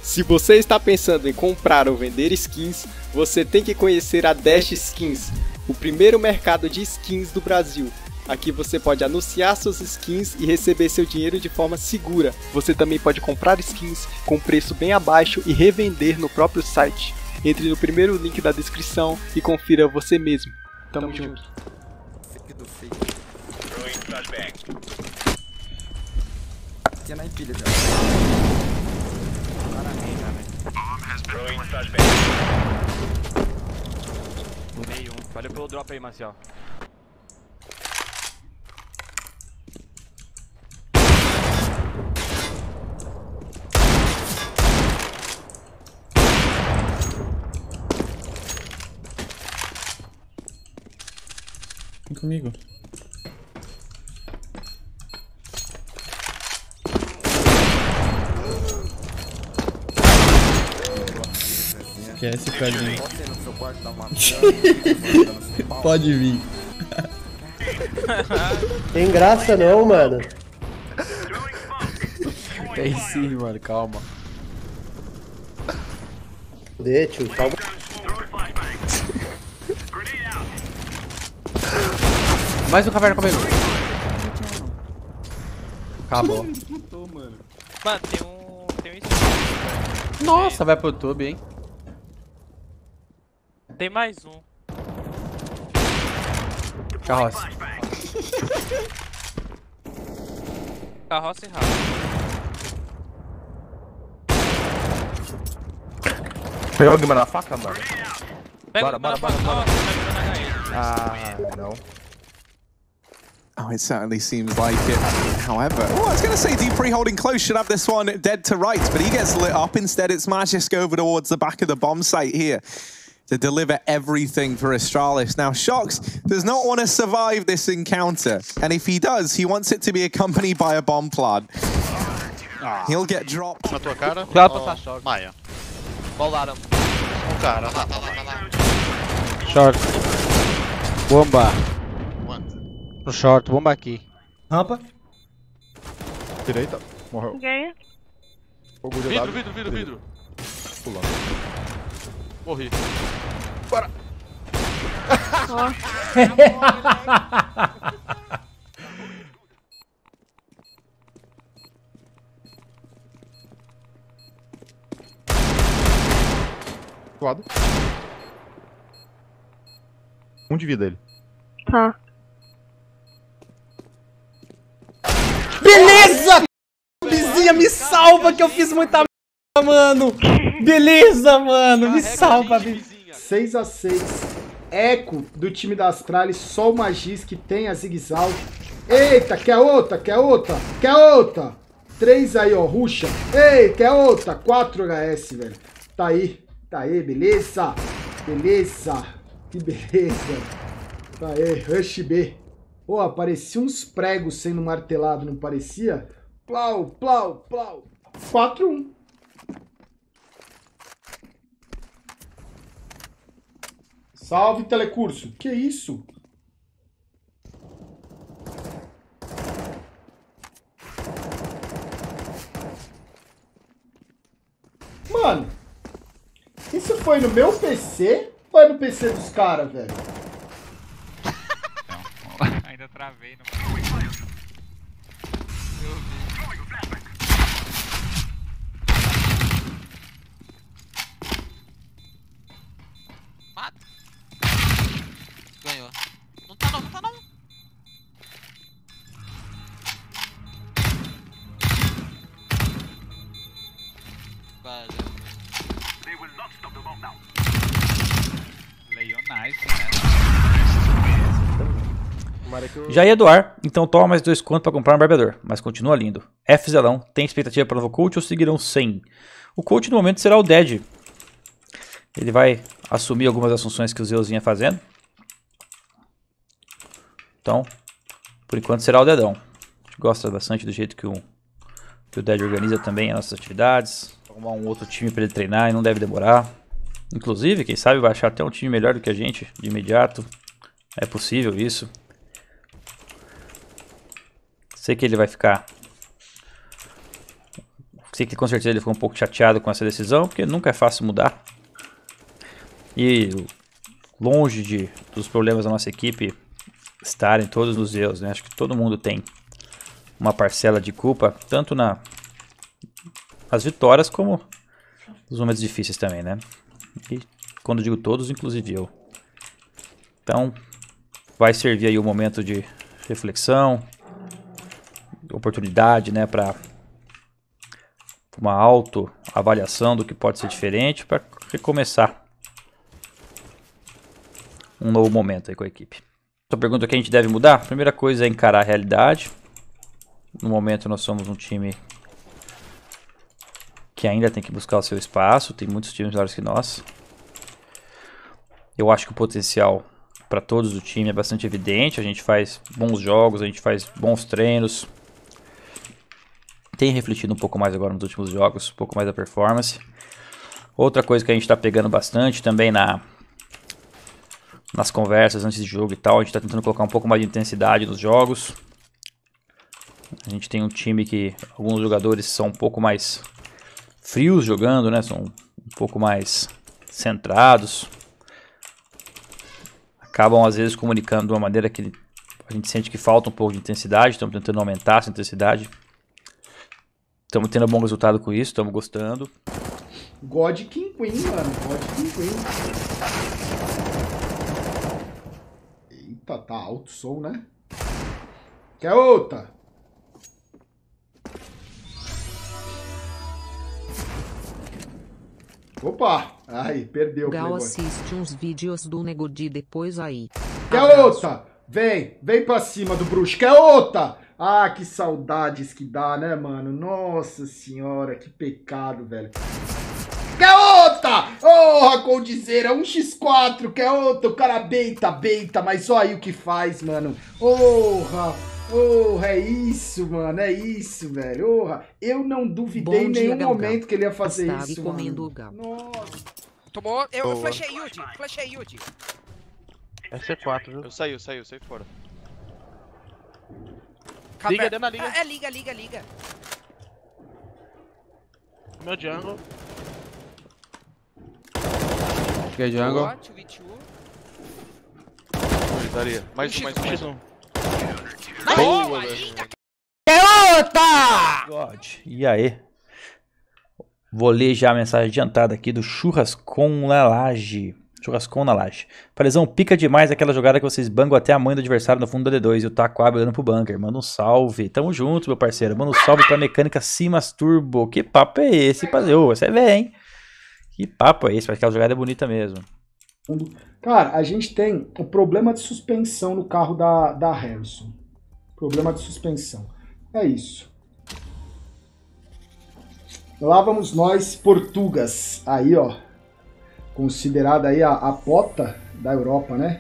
Se você está pensando em comprar ou vender skins, você tem que conhecer a Dash Skins, o primeiro mercado de skins do Brasil. Aqui você pode anunciar suas skins e receber seu dinheiro de forma segura. Você também pode comprar skins com preço bem abaixo e revender no próprio site. Entre no primeiro link da descrição e confira você mesmo. Tamo junto. Tinha na empilha já. Meio um. Valeu pelo drop aí, Marcial. Vem comigo. Esquece, Pedrinho. Pode vir. Tem graça não, mano. Tem sim, mano, calma. Deixa, calma. Mais um caverna comigo. Acabou. Mano, tem um stream. Nossa, vai pro YouTube, hein? Tem mais um. Carroça. Carroça e rato. Pegou alguém na faca, mano? Pega, Bora. Ah, não. Oh, it certainly seems like it. However, oh, I was going to say Dupree holding close should have this one dead to rights, but he gets lit up. Instead, it's Magisk over towards the back of the bomb site here to deliver everything for Astralis. Now, Shox does not want to survive this encounter, and if he does, he wants it to be accompanied by a bomb plod. He'll get dropped. Na tua cara? Cuidado pra passar choque. Maia. Bolaram. Um cara, lá. Short. Bomba. Quanto? No short, bomba aqui. Rampa. Direita. Morreu. Ganha. Fogo de dado. Vidro. Pulando. Morri. Suado. Um de vida ele. Tá. Beleza! Vizinha, me salva que eu fiz muita merda, mano! Beleza, mano! Me salva, vizinha! 6-6. Eco do time da Astralis, só o Magisk que tem a Zigzag. Eita, quer outra? 3 aí, ó, ruxa. Ei, quer outra? 4 HS, velho. Tá aí, beleza. Que beleza. Tá aí, Rush B. Pô, aparecia uns pregos sendo martelado, não parecia? Plau. 4-1. Salve, telecurso. Que isso? Mano, isso foi no meu PC ou é no PC dos caras, velho? Não, ainda travei no. Eu vi. Mata. Ganhou. Não tá não. Valeu. Leon nice, né? Já ia doar, então toma mais 2 contos para comprar um barbeador, mas continua lindo. FZelão, tem expectativa para o novo coach ou seguirão sem? O coach no momento será o Dead. Ele vai assumir algumas das funções que o Zeus vinha fazendo. Então, por enquanto será o Dedão. A gente gosta bastante do jeito que o Dead organiza também as nossas atividades. Arrumar um outro time para ele treinar e não deve demorar. Inclusive, quem sabe vai achar até um time melhor do que a gente de imediato. É possível isso. Sei que ele vai ficar sei que com certeza ele ficou um pouco chateado com essa decisão, porque nunca é fácil mudar. E longe dos problemas da nossa equipe estarem todos nos erros, né? Acho que todo mundo tem uma parcela de culpa, tanto nas vitórias como nos momentos difíceis também, né? E quando digo todos, inclusive eu. Então, vai servir aí um momento de reflexão, oportunidade, né, para uma autoavaliação do que pode ser diferente, para recomeçar um novo momento aí com a equipe. A pergunta que a gente deve mudar, a primeira coisa é encarar a realidade. No momento nós somos um time que ainda tem que buscar o seu espaço, tem muitos times melhores que nós. Eu acho que o potencial para todos do time é bastante evidente, a gente faz bons jogos, a gente faz bons treinos. Tem refletido um pouco mais agora nos últimos jogos, um pouco mais da performance. Outra coisa que a gente está pegando bastante também nas conversas antes de jogo e tal, a gente está tentando colocar um pouco mais de intensidade nos jogos. A gente tem um time que alguns jogadores são um pouco mais frios jogando, né? São um pouco mais centrados. Acabam às vezes comunicando de uma maneira que a gente sente que falta um pouco de intensidade. Estamos tentando aumentar essa intensidade. Estamos tendo um bom resultado com isso, estamos gostando. God King Queen, mano. God King Queen. Eita, tá alto o som, né? Quer outra? Opa! Aí, perdeu o Gal Playboy. assiste uns vídeos do Nego Di depois aí. Quer outra? Vem pra cima do bruxo. Quer outra? Ah, que saudades que dá, né, mano? Nossa senhora, que pecado, velho. Quer outra? Porra, Coldzera, 1x4, quer outra? O cara beita, mas olha aí o que faz, mano. Porra, é isso, mano, é isso, velho. Porra, eu não duvidei em nenhum momento que ele ia fazer isso, mano. Nossa. Tomou, eu flashei Yudi. É C4, viu? Eu saí fora. Liga, dentro da liga. É, liga. Meu jungle. Cheguei jungle. Daria. Mais um. Boa, God. E aí? Vou ler já a mensagem adiantada aqui do Churrascão na Laje. Parizão, pica demais aquela jogada que vocês bangam até a mãe do adversário no fundo da D2 e o Taquab olhando pro bunker. Manda um salve. Tamo junto, meu parceiro. Manda um salve pra mecânica Simas Turbo. Que papo é esse, Pazeu? Você vê, hein? Que papo é esse? Parece que aquela jogada é bonita mesmo. Cara, a gente tem o problema de suspensão no carro da Harrison. Problema de suspensão. É isso. Lá vamos nós, Portugas. Aí, ó. Considerada aí a pota da Europa, né?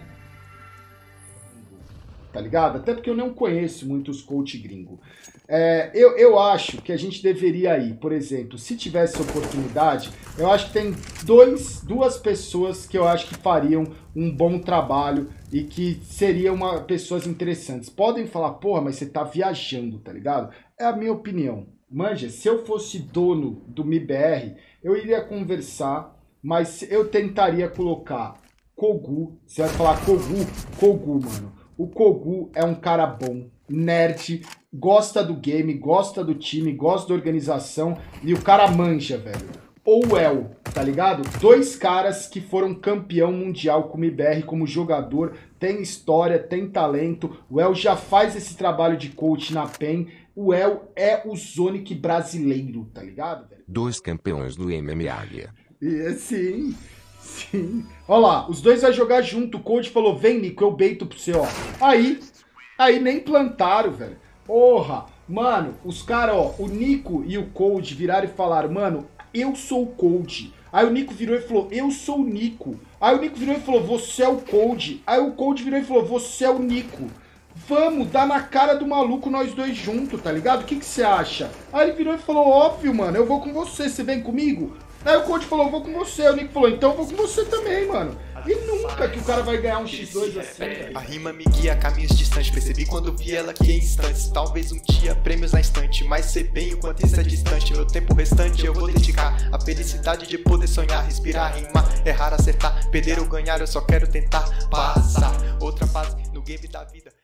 Tá ligado? Até porque eu não conheço muitos coach gringo. Eu acho que a gente deveria ir, por exemplo, se tivesse oportunidade, eu acho que tem duas pessoas que eu acho que fariam um bom trabalho e que seriam pessoas interessantes. Podem falar, porra, mas você tá viajando, tá ligado? É a minha opinião. Manja, se eu fosse dono do MIBR, eu iria conversar, mas eu tentaria colocar Kogu. Você vai falar Kogu, mano. O Kogu é um cara bom, nerd, gosta do game, gosta do time, gosta da organização e o cara manja, velho. Ou o El, tá ligado? Dois caras que foram campeão mundial com o MIBR como jogador, tem história, tem talento. O El já faz esse trabalho de coach na PEN. O El é o Zonic brasileiro, tá ligado, velho? 2 campeões do MMA. Sim. Olha lá, os dois vai jogar junto. O coach falou, vem, Nico, eu beito pro você, ó. Aí nem plantaram, velho. Porra, mano, os caras, ó, o Nico e o Cold viraram e falaram, mano, eu sou o Cold. Aí o Nico virou e falou, eu sou o Nico. Aí o Nico virou e falou, você é o Cold. Aí o Cold virou e falou, você é o Nico. Vamos dar na cara do maluco nós dois juntos, tá ligado? O que você acha? Aí ele virou e falou, óbvio, mano, eu vou com você vem comigo? Aí o coach falou, vou com você. O Nick falou, então eu vou com você também, mano. E nunca que o cara vai ganhar um X2 assim, velho. A rima me guia a caminhos distantes. Percebi quando vi ela que em instantes. Talvez um dia prêmios na estante, mas sei bem o quanto isso é distante. Meu tempo restante eu vou dedicar a felicidade de poder sonhar, respirar, rimar, errar, acertar, perder ou ganhar. Eu só quero tentar passar outra fase no game da vida.